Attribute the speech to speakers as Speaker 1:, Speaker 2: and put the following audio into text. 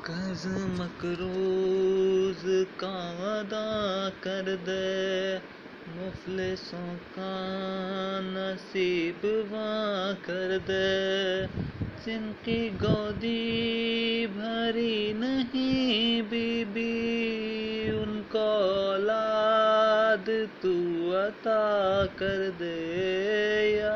Speaker 1: कर्ज मकरूज का अदा कर दे, मुफलिसों का नसीब वां कर दे। जिनकी गोदी भरी नहीं बीबी, उनको औलाद तू अता कर दे। या